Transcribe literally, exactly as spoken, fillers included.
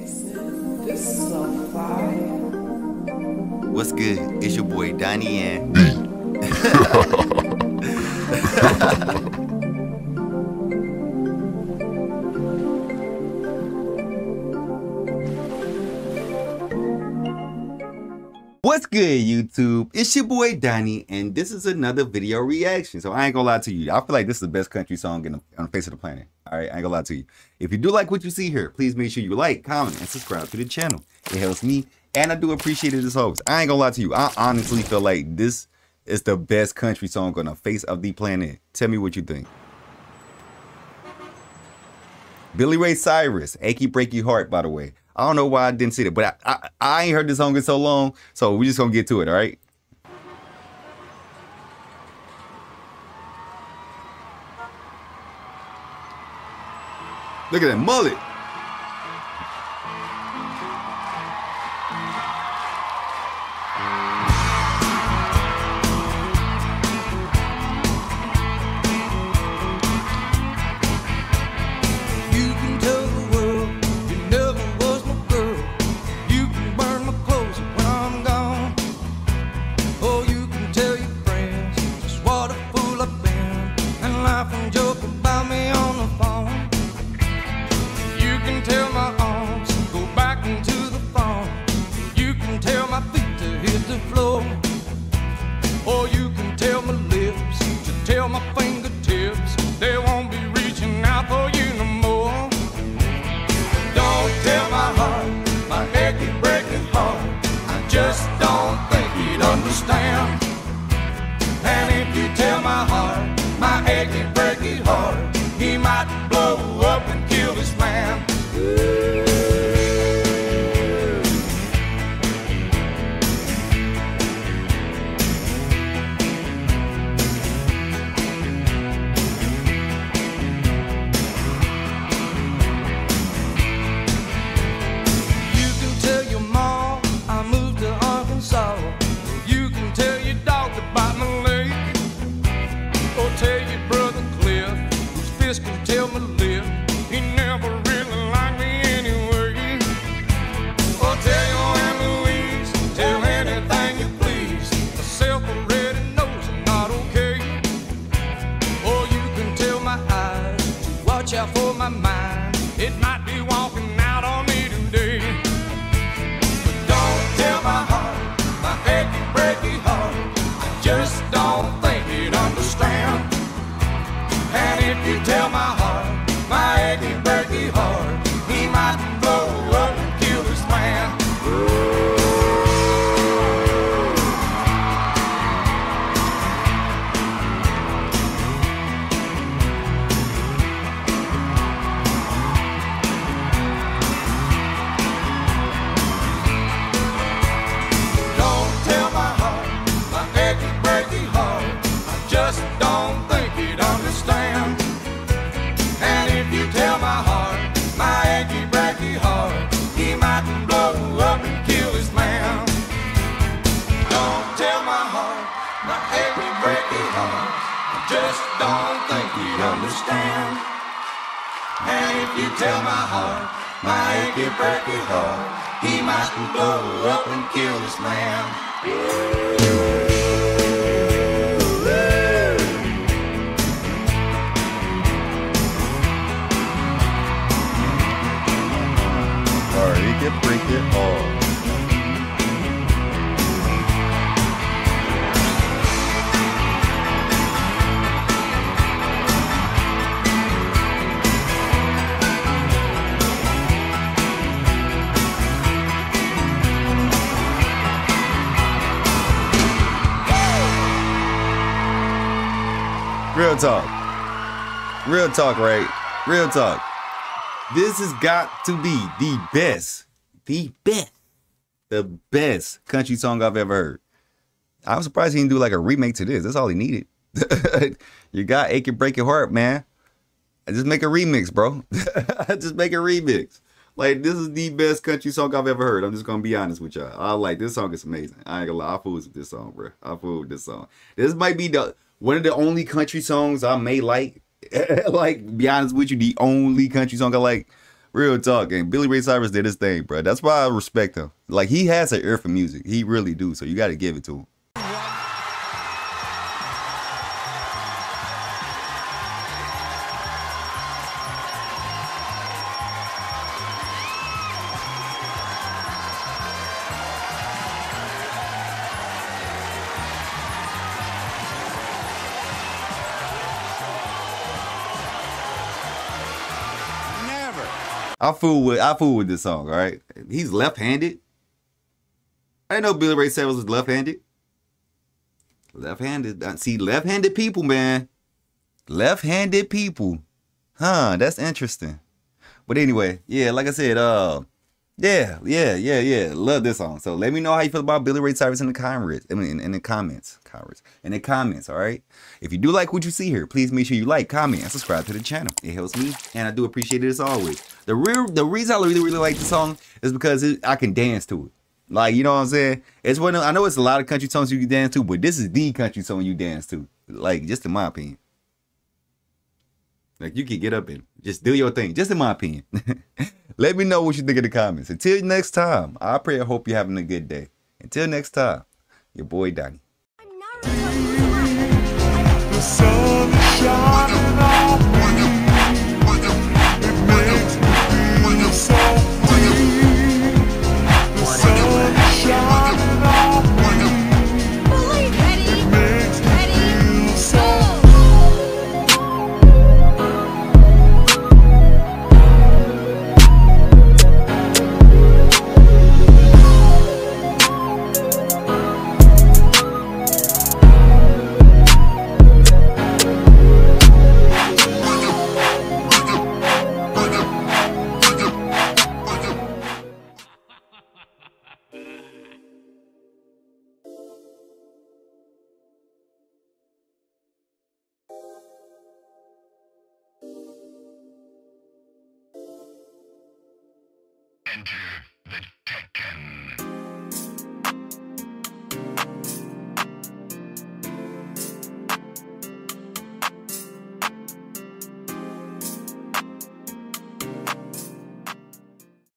This is so fire. What's good? It's your boy Donnie and What's good, YouTube? It's your boy Donnie, and this is another video reaction. So I ain't gonna lie to you. I feel like this is the best country song in the, on the face of the planet. All right, I ain't gonna lie to you. If you do like what you see here, please make sure you like, comment, and subscribe to the channel. It helps me, and I do appreciate it as always. I ain't gonna lie to you. I honestly feel like this is the best country song on the face of the planet. Tell me what you think. Billy Ray Cyrus, Achy Breaky Heart, by the way. I don't know why I didn't see it, but I, I, I ain't heard this song in so long, so we're just gonna get to it, all right? Look at that mullet. Tell my fingertips they won't be reaching out for you no more. Don't tell my heart, my achy breaking heart, I just don't think he'd understand. And if you tell my heart, my achy breaking heart, he might blow up and kill this man. Tell me live, he never really liked me anyway. Or tell your Aunt Louise, tell anything you please, myself already knows I'm not okay. Or you can tell my eyes to watch out for my mind, it might be walking out on me today. But don't tell my heart, my achy breaky heart, I just don't think he'd understand. And if you tell my heart, my achy breaky heart, he might blow up and kill this man. Don't tell my heart, my achy breaky heart, I just don't think he'd understand. And if you tell my heart, my achy breaky heart, he might blow up and kill this man. Don't tell my heart, my achy breaky heart, I just don't think he'd understand. And if you tell my heart, my achy breaky heart, he might blow up and kill this man. Break it, break it all. Real talk. Real talk, right? Real talk. This has got to be the best, the best, the best country song I've ever heard. I was surprised he didn't do like a remake to this. That's all he needed. You got Achy Breaky Heart, man. Just make a remix, bro. Just make a remix. Like, this is the best country song I've ever heard. I'm just gonna be honest with y'all. I like this song. Is amazing. I ain't gonna lie. I fool with this song, bro. I fool with this song. This might be the one of the only country songs I may like. Like, be honest with you, the only country song I like. Real talk, and Billy Ray Cyrus did his thing, bro. That's why I respect him. Like, he has an ear for music. He really do. So you got to give it to him. I fool with I fool with this song, all right? He's left-handed. I didn't know Billy Ray Cyrus was left-handed. Left-handed. See, left-handed people, man. Left-handed people. Huh, that's interesting. But anyway, yeah, like I said, uh, yeah, yeah, yeah, yeah. Love this song. So let me know how you feel about Billy Ray Cyrus in the comments. I mean, in, in the comments. Comments. In the comments, all right? If you do like what you see here, please make sure you like, comment, and subscribe to the channel. It helps me, and I do appreciate it as always. The real, the reason I really, really like the song is because it, I can dance to it. Like, you know what I'm saying? It's one of, I know it's a lot of country songs you can dance to, but this is the country song you dance to. Like, just in my opinion. Like, you can get up and just do your thing. Just in my opinion. Let me know what you think in the comments. Until next time, I pray I hope you're having a good day. Until next time, your boy Donnie. The sun is shining on me. It makes me feel so free. The sun is shining on me. It makes me feel so Enter the Tekken.